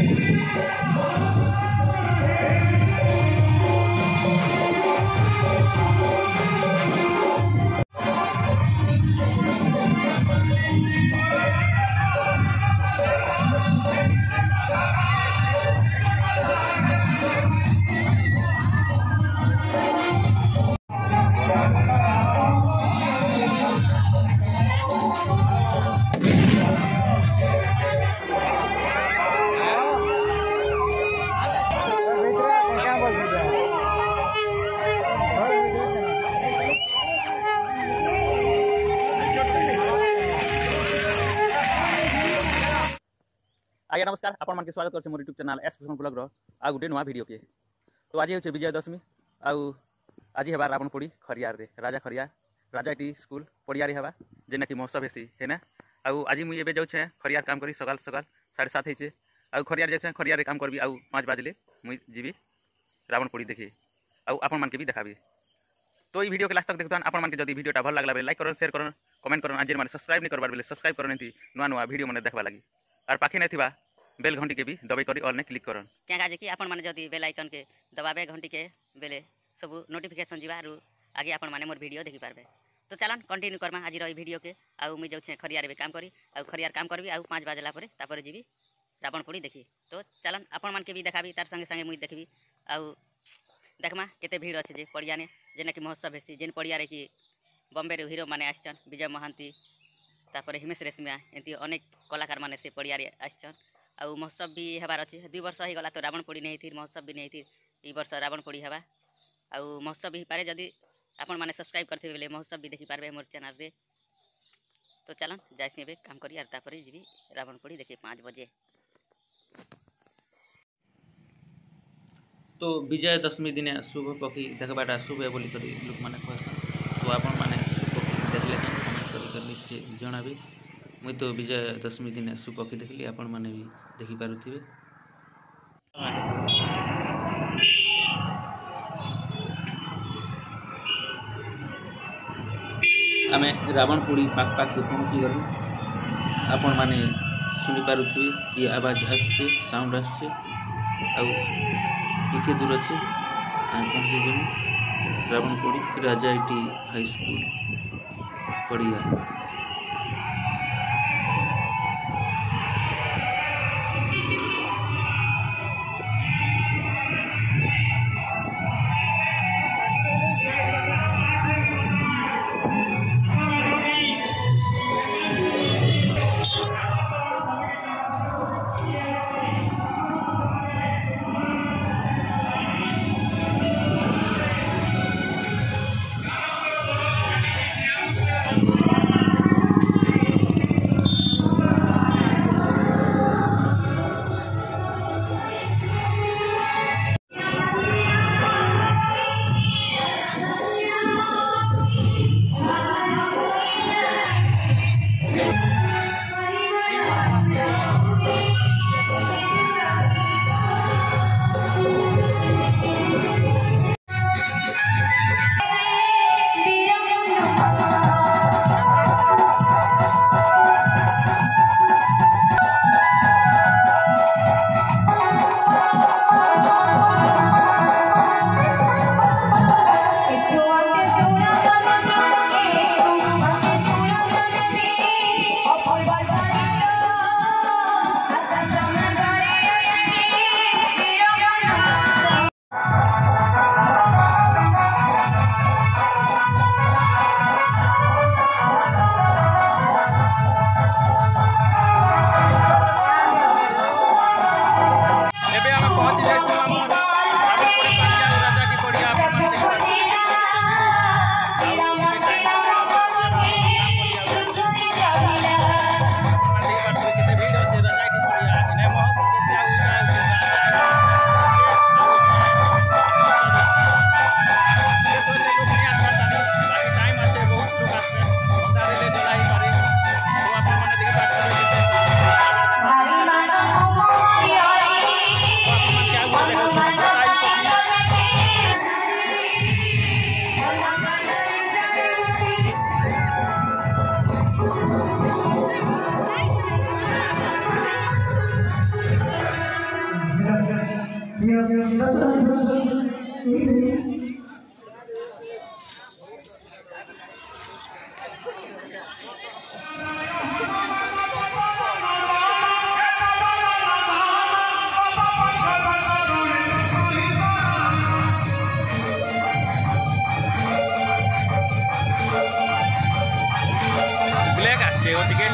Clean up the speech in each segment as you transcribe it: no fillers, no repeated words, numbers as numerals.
आज्ञा नमस्कार आपण मन के स्वागत कर मोर यूट्यूब चैनल एस ब्लॉग रो आ गुटे नुआ वीडियो के। तो आज होचे विजय दशमी आज हेबा रावण पोड़ी खरियार रे राजा टी स्कूल पड़िया रे हेबा जेना कि महोत्सव हेसी है ना। आज मुई एबे जाउछे खरियार काम करी सकाल 7:30 हेचे खरियार जाउछे खरियार रे काम करबी 5 बजले मुई जीबी रावण पोड़ी देखी आपण मन के भी देखाबी। तो ये वीडियो के लास्ट तक देखुन आपण मन के जदी वीडियोटा भल लागला बेले लाइक करन शेयर करन कमेंट करन आज माने सब्सक्राइब नहीं करबार बेले सब्सक्राइब करन एंती नुआ वीडियो माने देखबा लागि और पाखे नहीं थिबा बेल घंटी के भी दबाई करी ऑल ने क्लिक करन क्या काजे कि आपण माने जदी बेल आइकन के दबाबे घंटी के बेले सब नोटिफिकेशन जीवा आरो आगे आपण माने मोर वीडियो देखि पारबे। तो चलन कंटिन्यू करमा आज रही वीडियो के मुई जाउछे खरियार बे काम करी खरियार काम करबी 5 बजला परे तापर जीबी रावण पोड़ी देखी। तो चलन आपण मन के भी देखाबी तार संगे संगे मुई देखबी देखमा केते भीड़ अछि जे पड़िया ने जेना कि महोत्सव हेसी जेन पड़िया रे कि बॉम्बे रे हीरो माने आछन विजय महांती तापर हिमेश रेशमिया एंती अनेक कलाकार माने से पड़िया रे आछन महोत्सव भी हेबार अच्छे 2 वर्ष हो गला। तो रावण पोड़ी नहीं थी महोत्सव भी नहीं थी ई वर्ष रावण पोड़ी हेबा महोत्सव भी पारे जदि आपण माने सब्सक्राइब करथे बेले महोत्सव भी देखि पारबे मोर चैनल रे। तो चलन जाइसी बे काम करी आर तापर जीबी रावण पोड़ी देखि 5 बजे। तो विजय दशमी दिन शुभ पक्षी देखबाटा शुभ बोली करी लोक माने कहसन। तो आपण माने शुभ पक्षी देखले कमेंट करी निश्चय जणाबी। मुई तो विजय दशमी दिन शुभ पक्षी देखली आपण माने भी देखि पारुथिबे। आमे रावण पोड़ी पाक पहुँची गलु आपण माने सुनी पारुथिबे कि आवाज आछे साउंड आछे टिके दूर अच्छे पहुँची जमी रावण पोड़ी राजा टी हाई स्कूल पड़िया। ब्लैक आसছে ওদিকে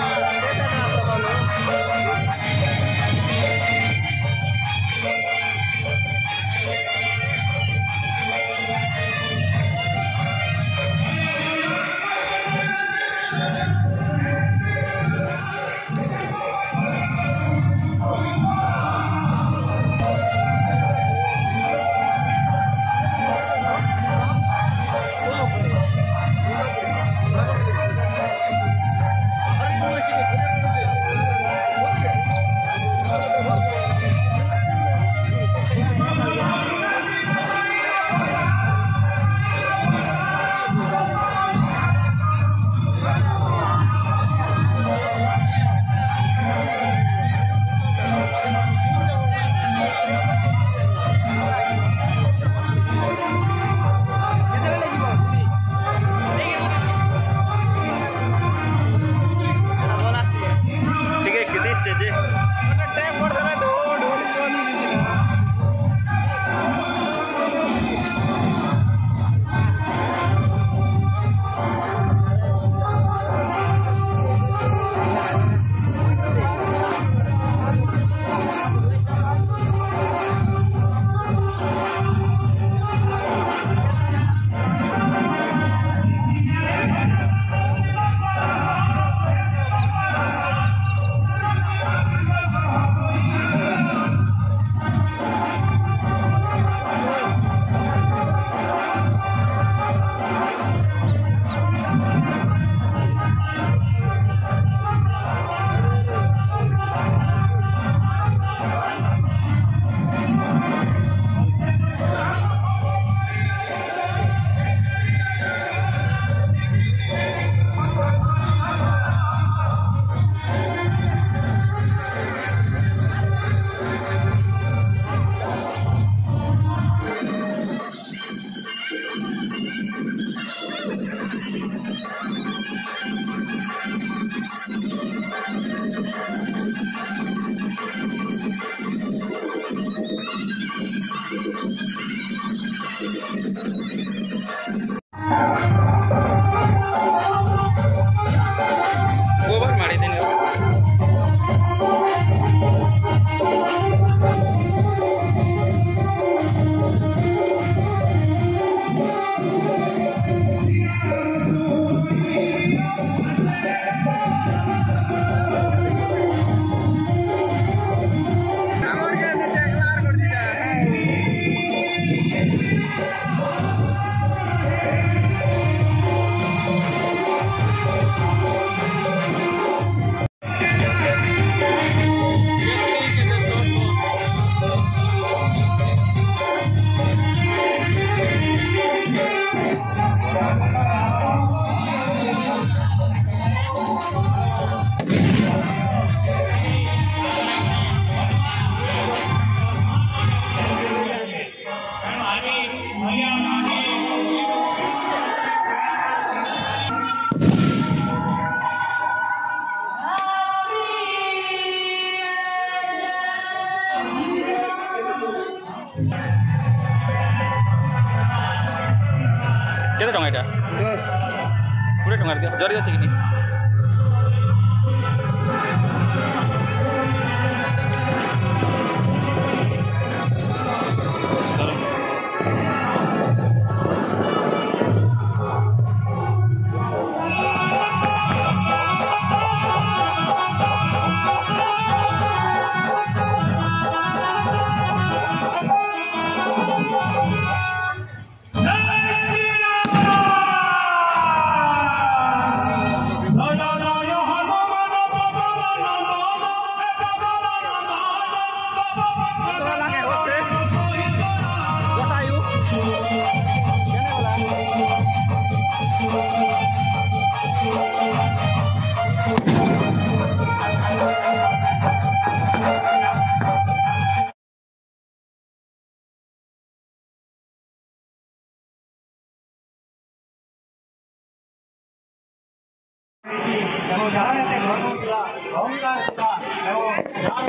गोबर ಮಾಡಿದ್ದೀನಿ केते टंका एटा 20 टंका दियो जरी अछि कि এবং যারা এতে ধর্মগুলা অহংকারগুলা এবং যারা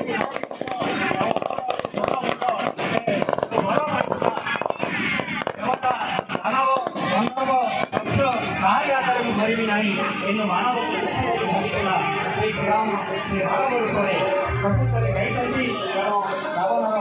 କାହାରି ହାତରେ ମୁଁ ଧରିବି ନାହିଁ ଏନୁ ମାନବକୁ ଧରିଥିଲା ସେଇ ଗ୍ରାମ ସେ ମାନବ ରୂପରେ ପ୍ରକୃତରେ ଗାଇଛନ୍ତି ଏବଂ ରାବଣର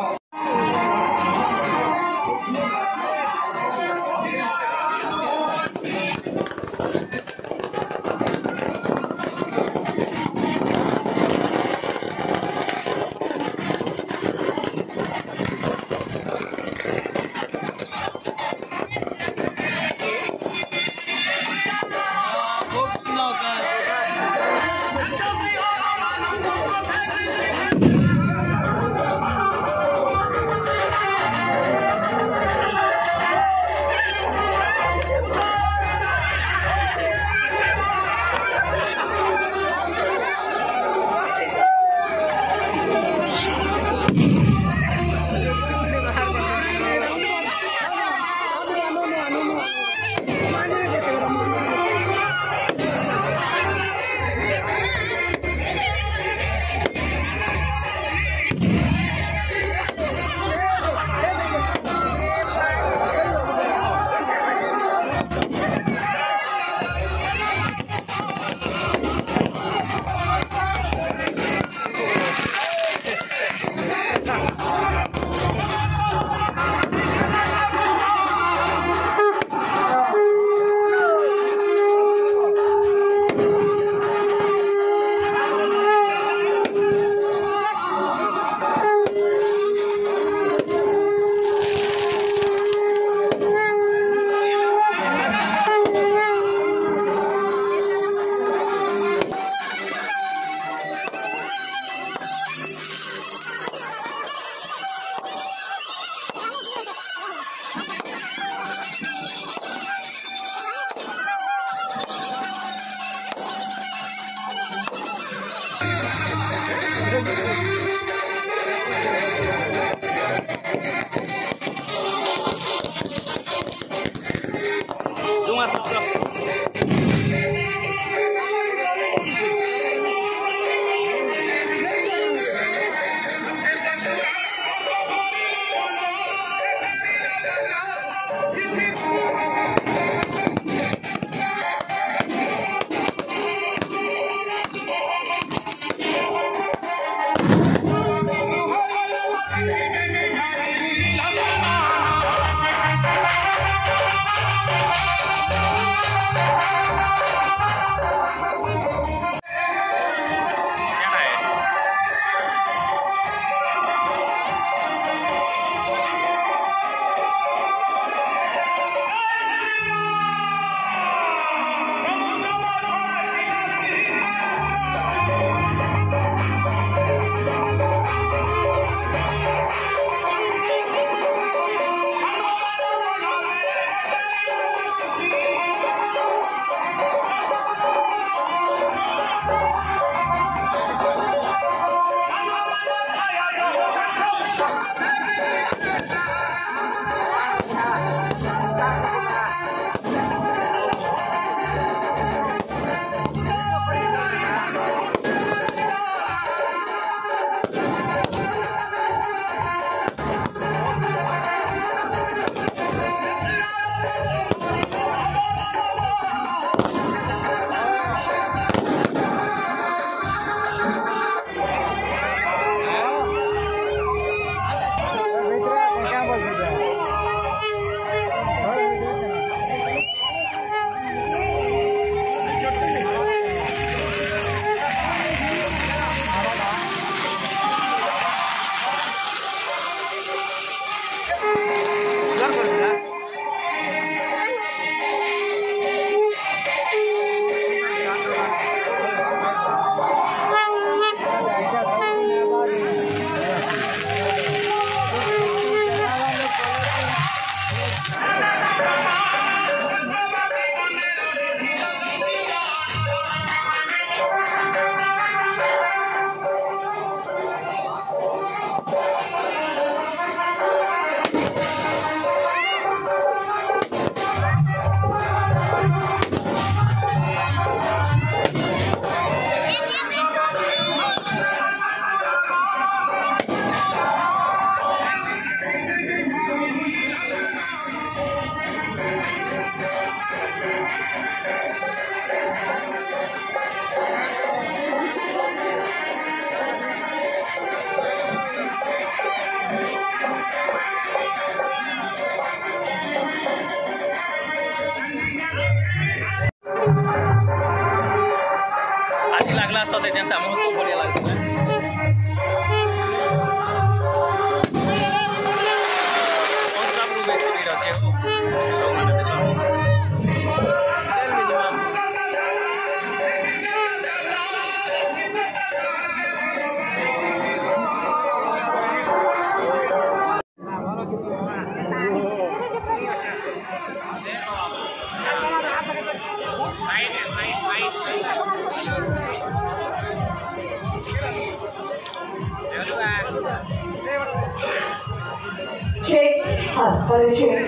Check. Check.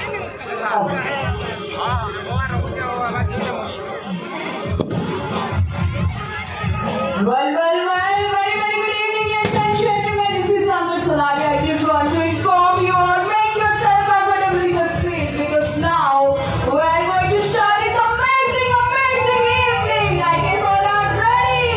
Well, very good evening, ladies and gentlemen. This is Sanjay Sonali. I just want to inform you or make yourself comfortable in the seats because now we are going to start this amazing evening. I guess all are ready.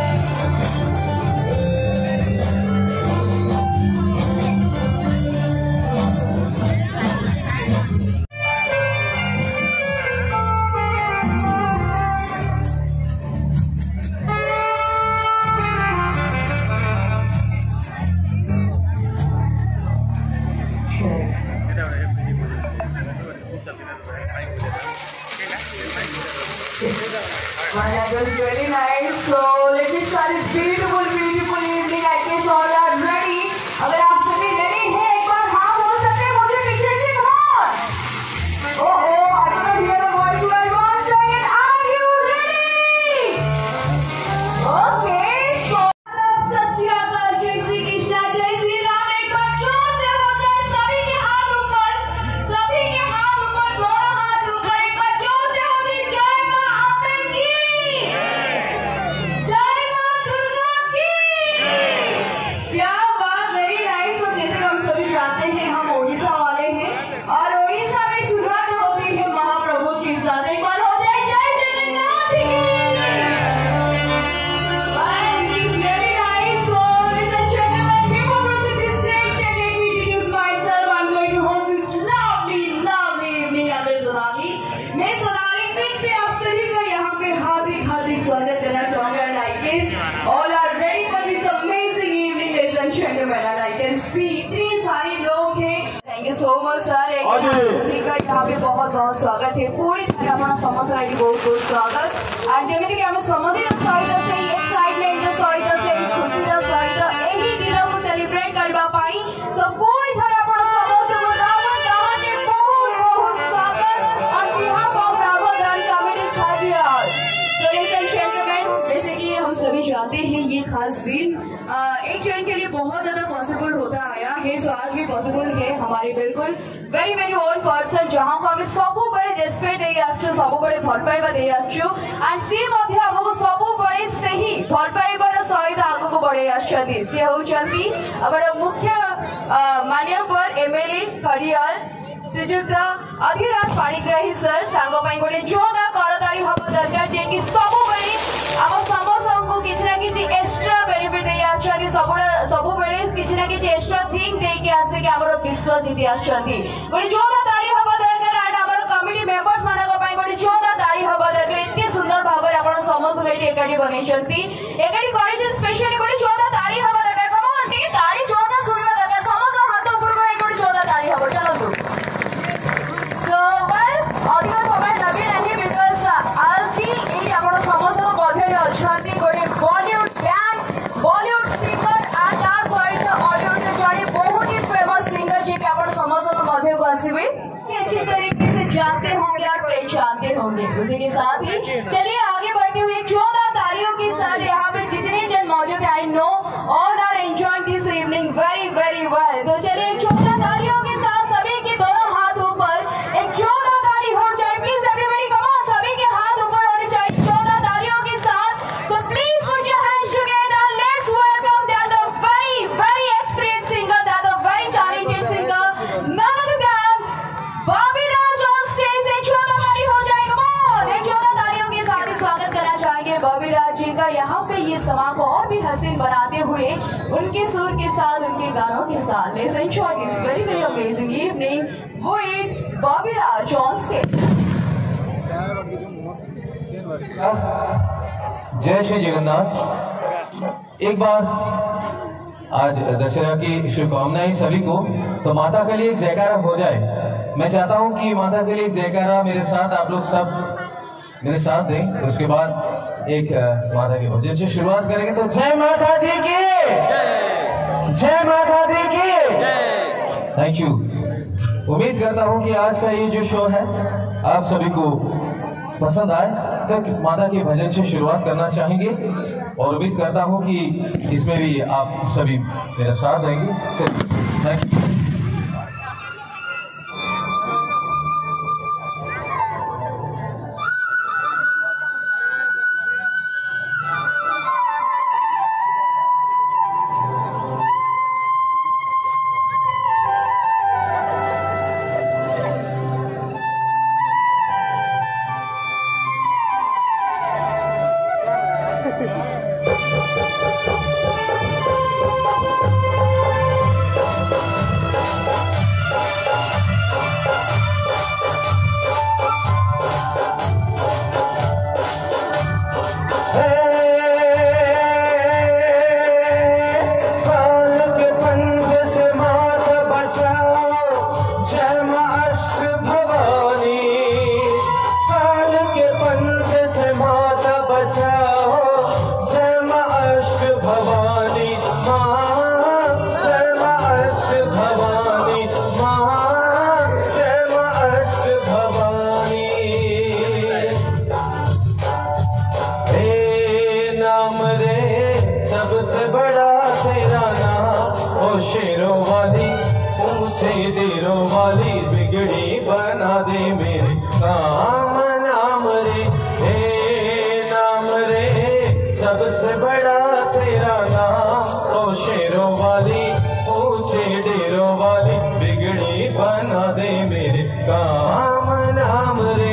Well, that was very nice. So let me start this beautiful evening. I guess all are ready. अगर आप सभी ready हैं, एक बार हाँ बोल सकते हैं मुझे पीछे से come on. Oh, I can hear the voice. Well, one second. Are you ready? Okay. So सत श्री अकाल, जय श्री कृष्णा, जय श्री राम. एक बार जोर से हो जाए सभी के हाथ ऊपर, दोनों हाथ ऊपर. एक बार जोर से हो जाए जय माँ अम्बे की, जय माँ दुर्गा की. क्या बात, वेरी नाइस. तो जैसे हम सभी जानते हैं हम ओडिशा वाले हैं और ओडिशा में शुरुआत होती है महाप्रभु के साथ. एक बार हो जाए जय जगन्नाथ की. This is very nice. So ladies and gentlemen, before proceeding this great day, let me introduce myself. I'm going to host this lovely evening under Sonali. मैं सोनाली फिर से आप सभी का यहाँ पे हार्दिक स्वागत करना चाहूँगा. And I guess all are ready for this amazing evening, ladies and gentlemen. And I can see इतने सारे लोग हैं. Thank you so much, sir. यहाँ पे बहुत स्वागत है. पूरी तरह अपना समस्त बहुत स्वागत. और जमीन के हमें समझ सहित से एक्साइटमेंट सहित से खुशी सहित यही दिन को सेलिब्रेट करवा पाई. सो पूरी तरह अपना समस्त को बहुत स्वागत on behalf of Bravo Dance Committee Khajiyar. So ladies and gentlemen, जैसे कि हम सभी जानते हैं ये खास दिन एक जन के लिए बहुत ज्यादा पॉसिबल होता आया है. सो आज भी पॉसिबल है हमारे बिल्कुल very own person जहाँ को हमें सबू बड़े रेस्पेक्ट दे आसछु, सबू बड़े भल पाइबा दे आसछु. एंड सी मध्य हमको सबू बड़े सही भल पाइबार सहित आगको बढ़े आछथि. से होचंती हमर मुख्य मान्यवर एमएलए खरियाल श्रीजुक्त अधिराज पाणिग्राही सर. सांगो पाई गोटे जोरदार करताली हवा दरकार जे कि सबू बड़े आम समस्त को किछि ना किछि एक्स्ट्रा बेनिफिट दे आछथि. सबू बड़े किछि ना किछि एक्स्ट्रा थिंग दे के आसे कि हमर विश्व जीति आछथि. गोटे जोरदार ताली हवा दरकार. एंड हमर कमिटी मेंबर्स मानको पाई गोटे जोरदार ताली हवा दरकार. इतने सुंदर भाव रे आपण समस्त एठी एकाठी बनेचंती, एकाठी करिछन. स्पेशली गोटे जोरदार ताली हवा दरकार. कम ऑन, ठीक ताली जोरदार सुनिबा दरकार. समस्त हाथ ऊपर को एक गोटे जोरदार ताली हवा. चलंतु. So well, अधिक समय लगे नहीं बिकॉज आज ये आपण समस्त मध्य अच्छी गोटे Bollywood band, Bollywood singer and ता सहित हॉलीवुड जड़े बहुत ही फेमस सिंगर जी के आपण समस्त मध्य को आसवे अच्छी तरीके से जानते होंगे और पहचानते होंगे. उसी के साथ ही चलिए आगे बढ़ते हुए जोरदार तालियों के साथ यहाँ पे जितने जन मौजूद है, I know all are enjoying this evening very well. तो चलिए जोरदार तालियों के साथ सभी के दोनों हाथ ऊपर एक जोरदार ताली हो जाए. प्लीज एवरीबॉडी कम ऑन, सभी के हाथ ऊपर होने चाहिए जोरदार तालियों के साथ. So please put your hands together. Let's welcome that the very experienced singer, that the very talented singer, none other than Bobby Raj on stage. एक जोरदार ताली हो जाए. कम ऑन, एक जोरदार तालियों के साथ स्वागत करना चाहेंगे बॉबी राज जी का यहाँ पे ये समा को और भी हसीन बनाते हुए उनके सुर के साथ, उनके गानों के साथ. Let's enjoy this very amazing evening with Bobby Raj on stage. जय श्री जगन्नाथ. एक बार आज दशहरा की शुभकामनाएं सभी को. तो माता के लिए एक जयकारा हो जाए. मैं चाहता हूं कि माता के लिए एक जयकारा मेरे साथ आप लोग सब मेरे साथ दें. उसके बाद एक माता के भजन से शुरुआत करेंगे. तो जय माता दी की, जय माता दी की. Thank you. उम्मीद करता हूं कि आज का ये जो शो है आप सभी को पसंद आए. तो माता के भजन से शुरुआत करना चाहेंगे. और उम्मीद करता हूं कि इसमें भी आप सभी मेरा साथ देंगे। Thank you. देरों वाली बिगड़ी बना दे मेरे काम नाम रे, हे नाम रे सबसे बड़ा तेरा नाम। ओ शेरों वाली ऊंचे डेरों वाली बिगड़ी बना दे मेरे काम नाम रे।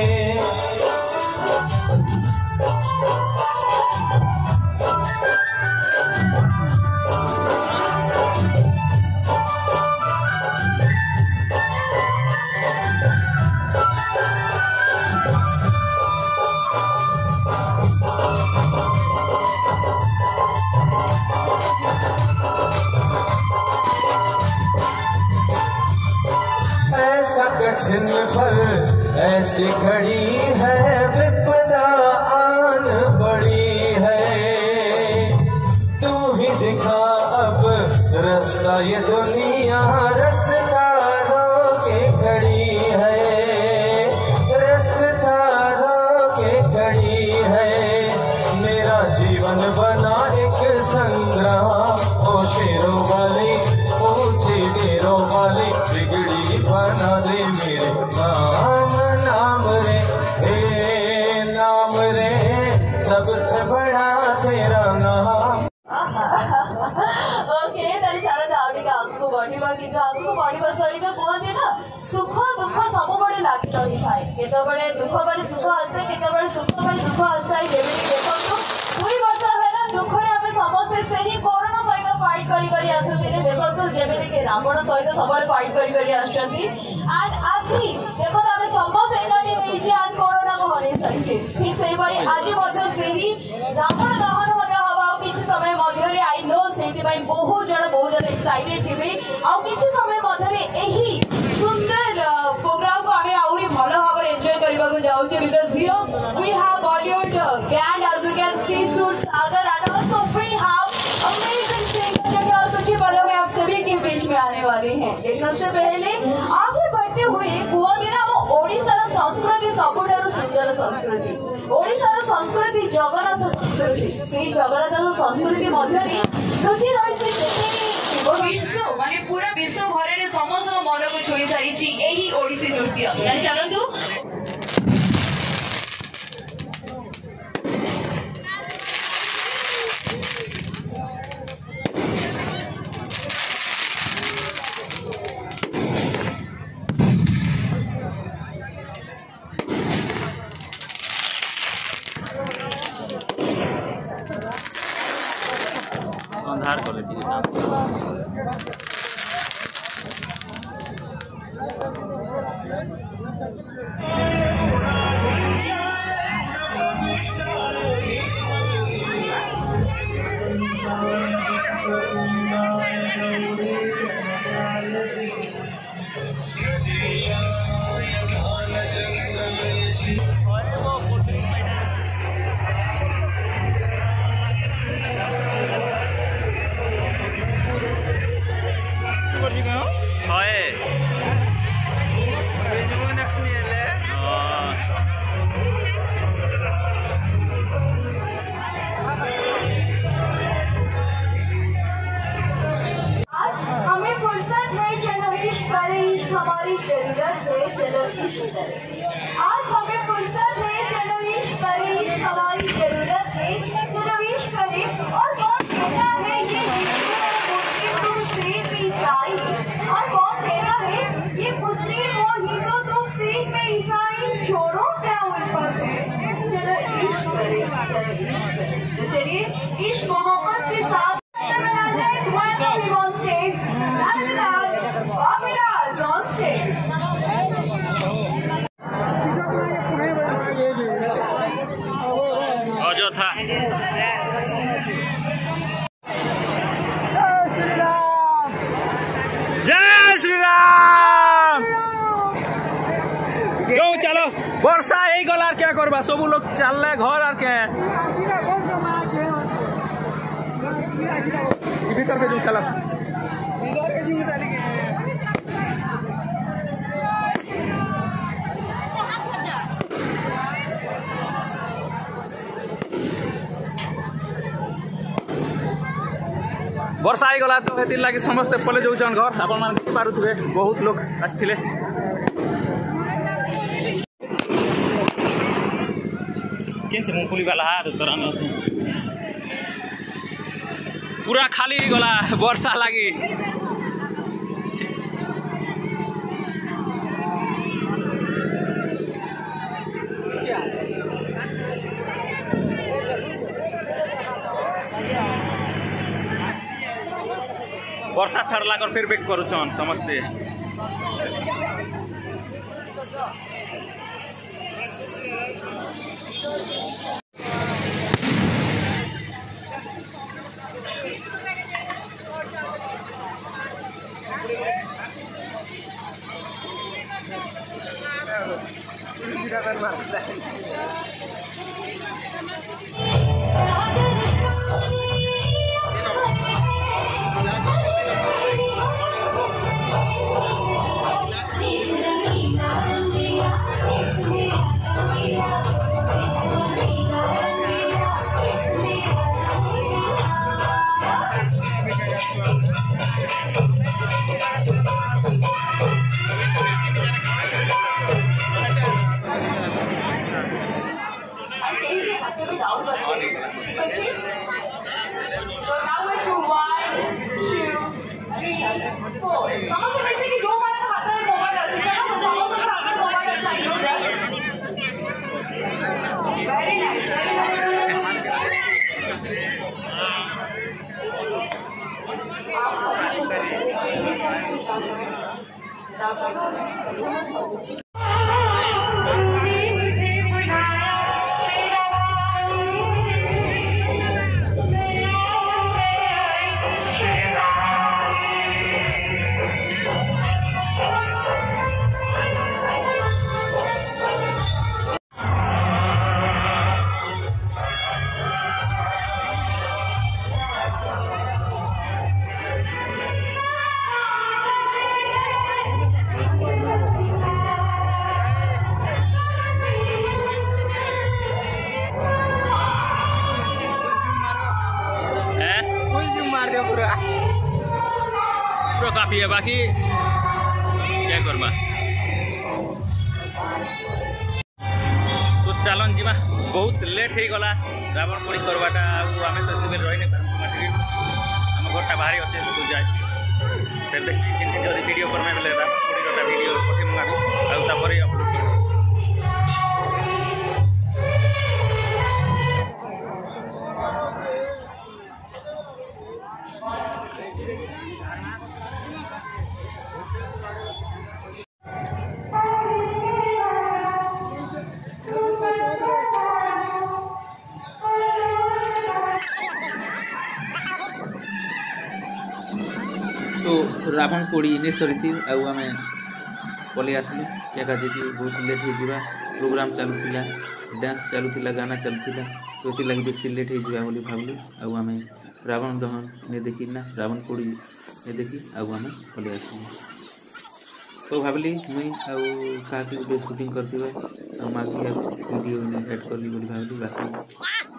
कठिन पर ऐसी घड़ी है विपदा आन बड़ी है, तू ही दिखा अब रास्ता ये दुनिया रास्ता रोके खड़ी है, रास्ता रोके खड़ी है। मेरा जीवन बना एक संग्राम, ओ शेरों वाली ऊंची डेरों वाली बिगड़ी बना दे मेरे नाम नाम रे, हे नाम रे सबसे बड़ा तेरा नाम। ओके ताले सारा दावड़ी का आगु बढ़िबा कि आगु बढ़िबा सहित कहते ना सुख दुख सब बड़े लागी रही थाए, केतबेले दुख बड़े सुख आसे, केतबेले सुख बड़े दुख आसे। जेमिति देखो 2 वर्ष हेला दुख रे आमे समस्त सेही कोरोना सहित फाइट करी आसुते। देखो जेमिति के रावण सहित सबले फाइट करी आछंती एंड आजी देखो आमे समस्त एकाठी होइछि एंड कोरोना को हरै साइछि। ठीक सेही परि आजी मध्ये सेही रावण दहन मध्ये हवा किछि समय मध्ये आई नो सेहि पइ बहुत जण एक्साइटेड थिबे आ किछि समय मध्ये एही सुंदर प्रोग्राम को आमे आउरी भलो भाबरे एन्जॉय करबा को जाउछि because here we have Bollywood band as you can see Sur Sagar and also we have amazing singer जो कि और कुछ ही पलों में आप सभी के बीच में आने वाले हैं। लेकिन उससे पहले आगे बढ़ते हुए कहते ना हम ओडिशार संस्कृति सबुठारु सुंदर संस्कृति, ओडिशार संस्कृति जगन्नाथ संस्कृति। सेही जगन्नाथ संस्कृति मध्यरे लुचि रहिछि जेतेकी विश्व माने पूरा विश्व भरे समस्त मन को छुई सारिछि एही ओडिसी नृत्य। चलंतु अंधार कर आज हमें फुर्सत है, चलो इश्क करें, हमारी जरूरत है, चलो इश्क करें। और कौन कहता है ये मुस्लिम तुम सिख ईसाई, और कौन कहता है ये मुस्लिम हो हिंदू तुम सिख में ईसाई, छोड़ो क्या उल्फत है, चलो इश्क करें, तो चलिए इश्क मोहब्बत के साथ अयोध्या जय श्री राम। जो चलो वर्षा यही गला क्या करबा, सब लोग चलले घर आर के भीतर के जो चला वर्षा आईगला तो हेतिर लगी समस्ते पले जाऊन घर आपण मान देखि पारुथबे बहुत लोग आथिले। केन से मूंगफली वाला हाथ उतरा न पूरा खाली गला वर्षा लगी। वर्षा छड़ला कर फिर बेक करुछन समस्ते। काफी है बाकी क्या करबा तो चलन जीवा बहुत लेट हो गला रावण पोड़ी करवाटा आम तो रही नहीं आम घरटा बाहरी अच्छे तो जाए फिर देखी जब वीडियो करमे बेले रावण पोड़ी वीडियो पठे मुझे आपर अपलोड कर। तो रावण पोड़ी नहीं सरी आम पलि आसलु क्या कि बहुत लेट हो प्रोग्राम चलुला डांस चलुला गाना चलुला तो ये लगे बेसी लेट हो भाविलु आम रावण दहन नहीं देखी ना रावण पोड़ी नहीं देखी आम पलि आसलु तो भाविली मुई क्या शूटिंग करते मार्क वीडियो एड करी भाविली बाकी